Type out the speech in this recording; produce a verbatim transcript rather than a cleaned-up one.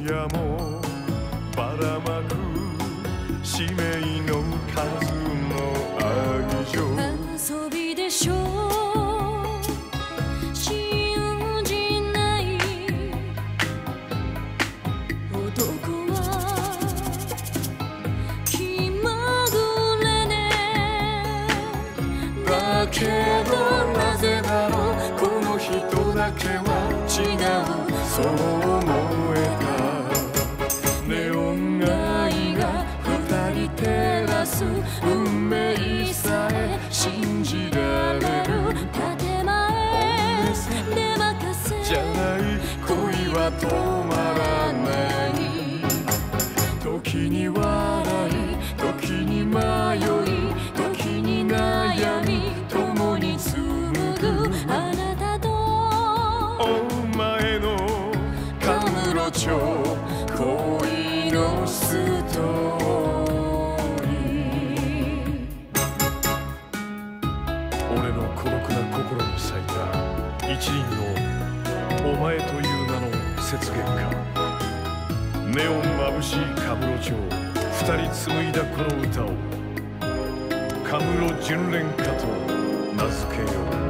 夜もばらまく使命の数の愛情。 遊びでしょう信じない男は気まぐれね。だけどなぜだろうこの人だけは違うそう思えた。ネオン愛が二人照らす運命さえ信じられる建前で任せじゃない恋は止まらない。時に笑い時に迷い時に悩み共に紡ぐあなたとお前のカムロ町恋のストーリー。 俺の孤独な心に咲いた一輪のお前という名の雪月花。ネオン眩しいカムロ町二人紡いだこの歌をカムロ純恋歌と名付けよう。